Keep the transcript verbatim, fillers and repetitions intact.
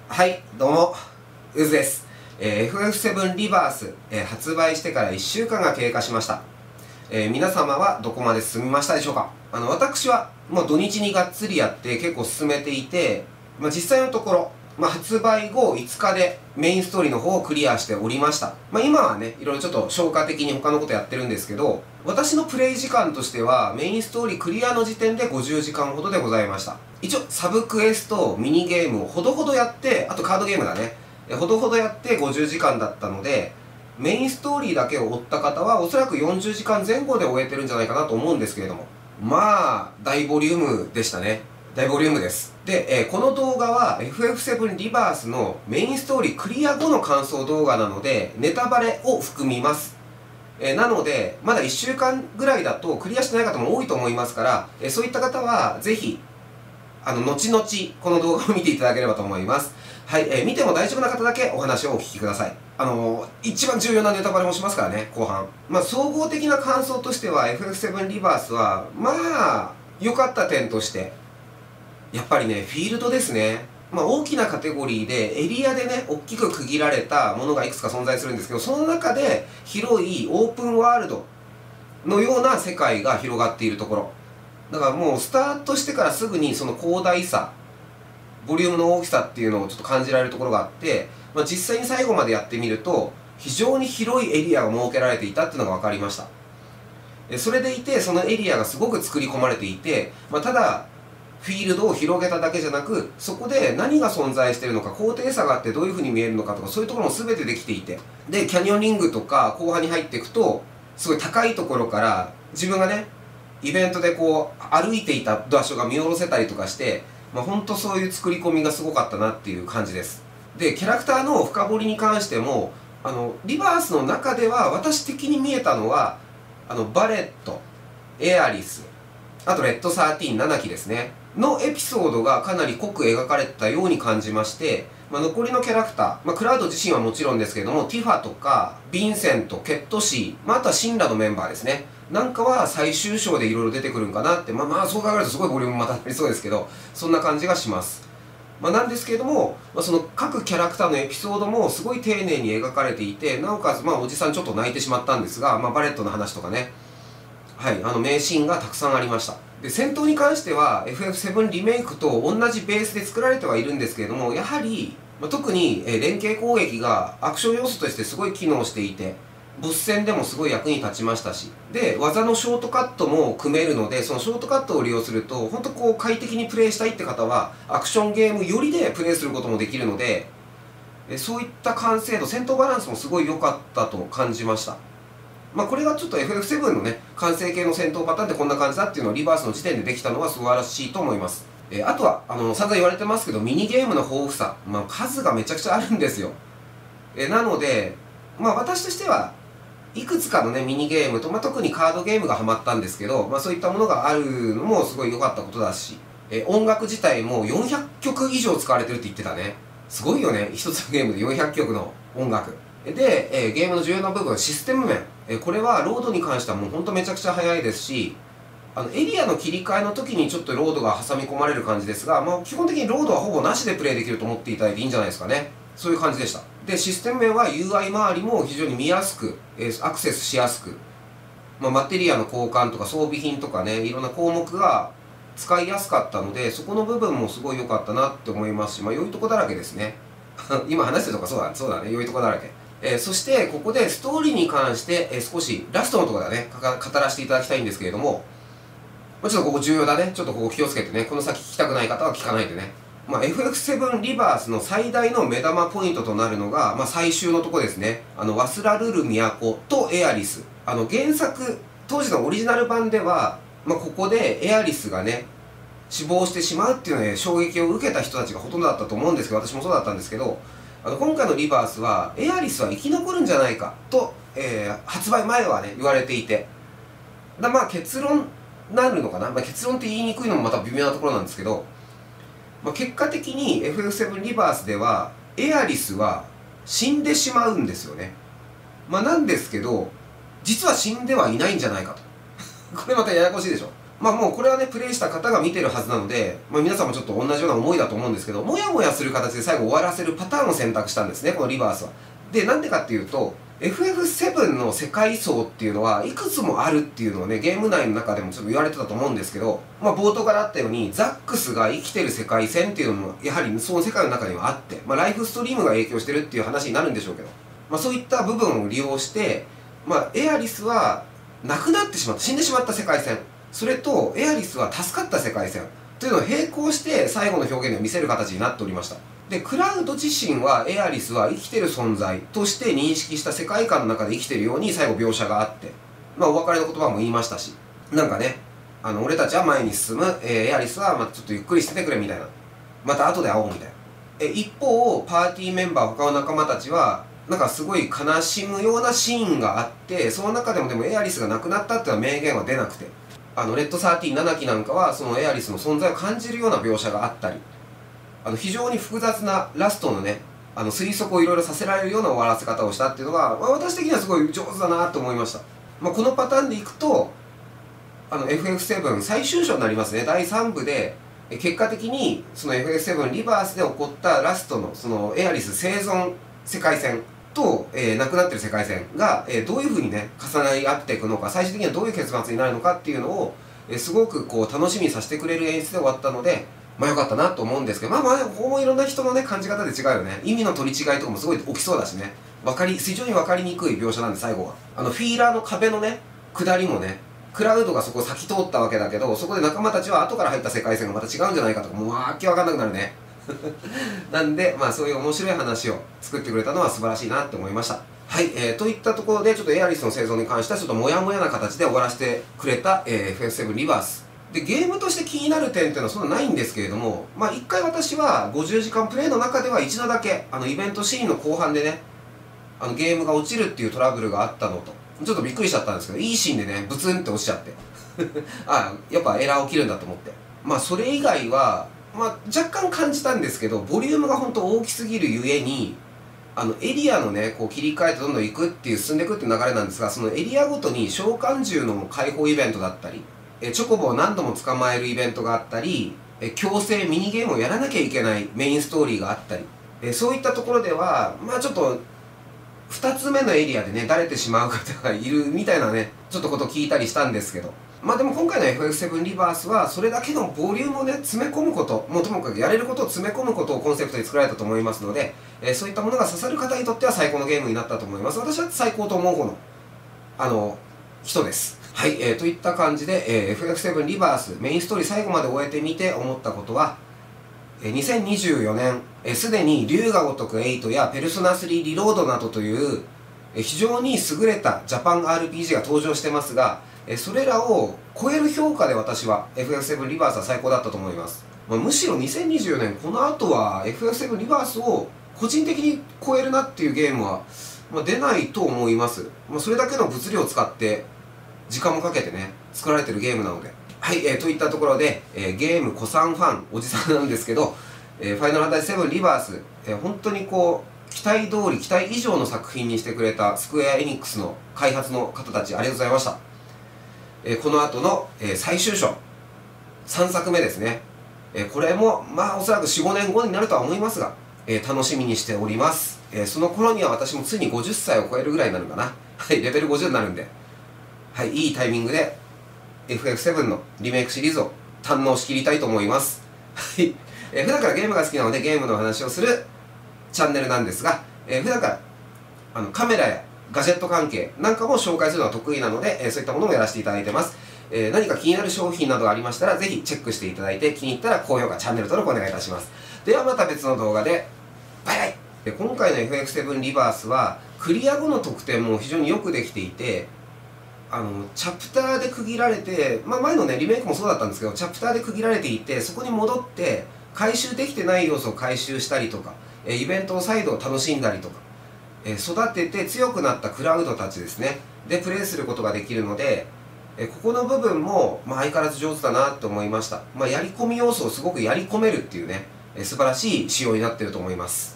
はい、どうも、うずです。えー、エフエフセブン リバース、えー、発売してからいっしゅうかんが経過しました。えー、皆様はどこまで進みましたでしょうか？あの、私は、もう土日にがっつりやって結構進めていて、まあ、実際のところ、まあ、発売後いつかでメインストーリーの方をクリアしておりました。まあ、今はね、いろいろちょっと消化的に他のことやってるんですけど、私のプレイ時間としては、メインストーリークリアの時点でごじゅうじかんほどでございました。一応、サブクエスト、ミニゲームをほどほどやって、あとカードゲームだね。ほどほどやってごじゅうじかんだったので、メインストーリーだけを追った方はおそらくよんじゅうじかんぜん後で終えてるんじゃないかなと思うんですけれども、まあ大ボリュームでしたね。大ボリュームです。で、えー、この動画は エフエフセブン リバースのメインストーリークリア後の感想動画なのでネタバレを含みます。えー、なのでまだいっしゅうかんぐらいだとクリアしてない方も多いと思いますから、えー、そういった方はぜひあの後々この動画を見ていただければと思います。はい、えー、見ても大丈夫な方だけお話をお聞きください。あのー、一番重要なネタバレもしますからね、後半。まあ、総合的な感想としては エフエフセブン リバースは、まあ、良かった点として、やっぱりね、フィールドですね。まあ、大きなカテゴリーで、エリアでね、大きく区切られたものがいくつか存在するんですけど、その中で広いオープンワールドのような世界が広がっているところ。だからもう、スタートしてからすぐにその広大さ、ボリュームの大きさっていうのをちょっと感じられるところがあって、まあ、実際に最後までやってみると非常に広いエリアが設けられていたっていうのが分かりました。それでいてそのエリアがすごく作り込まれていて、まあ、ただフィールドを広げただけじゃなく、そこで何が存在しているのか、高低差があってどういうふうに見えるのかとか、そういうところも全てできていて、でキャニオニングとか後半に入っていくとすごい高いところから自分がねイベントでこう歩いていた場所が見下ろせたりとかして、まあ、本当そういう作り込みがすごかったなっていう感じです。で、キャラクターの深掘りに関しても、あの、リバースの中では私的に見えたのは、あの、バレット、エアリス、あとレッドサーティーン、ナナキですね、のエピソードがかなり濃く描かれたように感じまして、まあ、残りのキャラクター、まあ、クラウド自身はもちろんですけれども、ティファとか、ヴィンセント、ケットシー、まあ、あとはシンラのメンバーですね。なんかは最終章でいろいろ出てくるんかなって、まあまあそう考えるとすごいボリュームまたありそうですけど、そんな感じがします。まあ、なんですけれども、まあ、その各キャラクターのエピソードもすごい丁寧に描かれていて、なおかつ、まあ、おじさんちょっと泣いてしまったんですが、まあ、バレットの話とかね、はい、あの名シーンがたくさんありました。で、戦闘に関しては エフエフセブン リメイクと同じベースで作られてはいるんですけれども、やはり、まあ、特に連携攻撃がアクション要素としてすごい機能していて、ボス戦でもすごい役に立ちましたし、で、技のショートカットも組めるので、そのショートカットを利用すると、本当こう快適にプレイしたいって方は、アクションゲームよりでプレイすることもできるので、そういった完成度、戦闘バランスもすごい良かったと感じました。まあこれがちょっと エフエフセブン のね、完成形の戦闘パターンってこんな感じだっていうのをリバースの時点でできたのは素晴らしいと思います。えー、あとは、あの、散々言われてますけど、ミニゲームの豊富さ、まあ数がめちゃくちゃあるんですよ。えー、なので、まあ私としては、いくつかのね、ミニゲームと、まあ、特にカードゲームがハマったんですけど、まあ、そういったものがあるのもすごい良かったことだし、え音楽自体もよんひゃっきょく以上使われてるって言ってたね。すごいよね。一つのゲームでよんひゃっきょくの音楽。で、えゲームの重要な部分、システム面。えこれはロードに関してはもうほんとめちゃくちゃ早いですし、あの、エリアの切り替えの時にちょっとロードが挟み込まれる感じですが、まあ、基本的にロードはほぼなしでプレイできると思っていただいていいんじゃないですかね。そういう感じでした。で、システム面は ユーアイ 周りも非常に見やすく、えー、アクセスしやすく、まあ、マテリアの交換とか装備品とかね、いろんな項目が使いやすかったので、そこの部分もすごい良かったなって思いますし、まあ、良いとこだらけですね。今話してるとかそうだね、そうだね、良いとこだらけ。えー、そして、ここでストーリーに関して、えー、少しラストのところだね、語らせていただきたいんですけれども、まあ、ちょっとここ重要だね。ちょっとここ気をつけてね、この先聞きたくない方は聞かないでね。まあ、エフエフセブン リバースの最大の目玉ポイントとなるのが、まあ、最終のとこですね。あの、ワスラルル都とエアリス。あの、原作、当時のオリジナル版では、まあ、ここでエアリスがね、死亡してしまうっていうので衝撃を受けた人たちがほとんどだったと思うんですけど、私もそうだったんですけど、あの、今回のリバースは、エアリスは生き残るんじゃないかと、えー、発売前はね、言われていて。だまあ、結論、なるのかな、まあ、結論って言いにくいのもまた微妙なところなんですけど、まあ、結果的に エフエフセブン リバースではエアリスは死んでしまうんですよね。まあなんですけど、実は死んではいないんじゃないかと。これまたややこしいでしょ。 まあもうこれはね、プレイした方が見てるはずなので、まあ皆さんもちょっと同じような思いだと思うんですけど、もやもやする形で最後終わらせるパターンを選択したんですね、このリバースは。で、なんでかっていうと、エフエフセブン の世界層っていうのはいくつもあるっていうのをね、ゲーム内の中でもちょっと言われてたと思うんですけど、まあ冒頭からあったように、ザックスが生きてる世界線っていうのも、やはりその世界の中にはあって、まあライフストリームが影響してるっていう話になるんでしょうけど、まあそういった部分を利用して、まあエアリスは亡くなってしまった、死んでしまった世界線。それとエアリスは助かった世界線というのを並行して最後の表現で見せる形になっておりました。で、クラウド自身はエアリスは生きてる存在として認識した世界観の中で生きてるように最後描写があって、まあお別れの言葉も言いましたし、なんかね、あの俺たちは前に進む、えー、エアリスはまあちょっとゆっくりしててくれみたいな、また後で会おうみたいな。え一方パーティーメンバー他の仲間たちはなんかすごい悲しむようなシーンがあって、その中でもでもエアリスが亡くなったっていうのは明言は出なくて、あのレッドサーティーンななきなんかはそのエアリスの存在を感じるような描写があったり、あの非常に複雑なラストのね、あの推測をいろいろさせられるような終わらせ方をしたっていうのが、まあ、私的にはすごい上手だなと思いました。まあ、このパターンでいくとあの エフエフセブン 最終章になりますね。だいさんぶで結果的にその エフエフセブン リバースで起こったラストのそのエアリス生存世界線と、えー、亡くなってる世界線が、えー、どういうふうにね重なり合っていくのか、最終的にはどういう結末になるのかっていうのを、えー、すごくこう楽しみにさせてくれる演出で終わったので、まあ良かったなと思うんですけど、まあまあここもいろんな人のね感じ方で違うよね。意味の取り違いとかもすごい起きそうだしね、分かり非常に分かりにくい描写なんで、最後はあのフィーラーの壁のね下りもね、クラウドがそこを先通ったわけだけど、そこで仲間たちは後から入った世界線がまた違うんじゃないかとか、もうわけわかんなくなるねなんでまあそういう面白い話を作ってくれたのは素晴らしいなって思いました。はい、えー、といったところでちょっとエアリスの生存に関してはちょっとモヤモヤな形で終わらせてくれた、えー、エフエフセブン リバースで、ゲームとして気になる点っていうのはそんなないんですけれども、まあ一回私はごじゅうじかんプレイの中では一度だけあのイベントシーンの後半でね、あのゲームが落ちるっていうトラブルがあったのと、ちょっとびっくりしちゃったんですけど、いいシーンでねブツンって落ちちゃってああやっぱエラー起きるんだと思って、まあそれ以外はまあ若干感じたんですけど、ボリュームが本当大きすぎるゆえに、あのエリアのねこう切り替えてどんどん行くっていう進んでいくっていう流れなんですが、そのエリアごとに召喚獣の解放イベントだったり、えチョコボを何度も捕まえるイベントがあったり、え強制ミニゲームをやらなきゃいけないメインストーリーがあったり、えそういったところではまあちょっとふたつめのエリアでねだれてしまう方がいるみたいなねちょっとことを聞いたりしたんですけど、まあでも今回の エフエフセブン リバースはそれだけのボリュームをね詰め込むこと、もうともかくやれることを詰め込むことをコンセプトに作られたと思いますので、えー、そういったものが刺さる方にとっては最高のゲームになったと思います。私は最高と思う方のあの人です。はい、えー、といった感じで、えー、エフエフセブン リバースメインストーリー最後まで終えてみて思ったことは、にせんにじゅうよねんすでに龍が如くはちやペルソナスリーリロードなどというえ非常に優れたジャパン アールピージー が登場してますが、えそれらを超える評価で私は エフエフセブン リバースは最高だったと思います。まあ、むしろにせんにじゅうよねんこの後は エフエフセブン リバースを個人的に超えるなっていうゲームは、まあ、出ないと思います。まあ、それだけの物量を使って時間もかけてね作られてるゲームなので、はい、えー、といったところで、えー、ゲーム古参ファンおじさんなんですけど、えー、ファイナルファンタジーセブンリバース、えー、本当にこう期待通り期待以上の作品にしてくれたスクエア・エニックスの開発の方たちありがとうございました。えー、この後の、えー、最終章さんさくめですね、えー、これもまあおそらく よん、ごねんごになるとは思いますが、えー、楽しみにしております。えー、その頃には私もついにごじゅっさいを超えるぐらいになるかなはいレベルごじゅうになるんで、はい、いいタイミングで エフエフセブン のリメイクシリーズを堪能しきりたいと思います。はい、えー、普段からゲームが好きなのでゲームの話をするチャンネルなんですが、えー、普段からあのカメラやガジェット関係なんかも紹介するのが得意なので、えー、そういったものもやらせていただいてます。えー、何か気になる商品などがありましたらぜひチェックしていただいて、気に入ったら高評価チャンネル登録お願いいたします。ではまた別の動画でバイバイ。で今回の エフエフセブン リバースはクリア後の得点も非常によくできていて、あのチャプターで区切られて、まあ、前のねリメイクもそうだったんですけどチャプターで区切られていて、そこに戻って回収できてない要素を回収したりとか、イベントを再度楽しんだりとか、育てて強くなったクラウドたちですねでプレイすることができるので、ここの部分も、まあ、相変わらず上手だなと思いました。まあ、やり込み要素をすごくやり込めるっていうね素晴らしい仕様になっていると思います。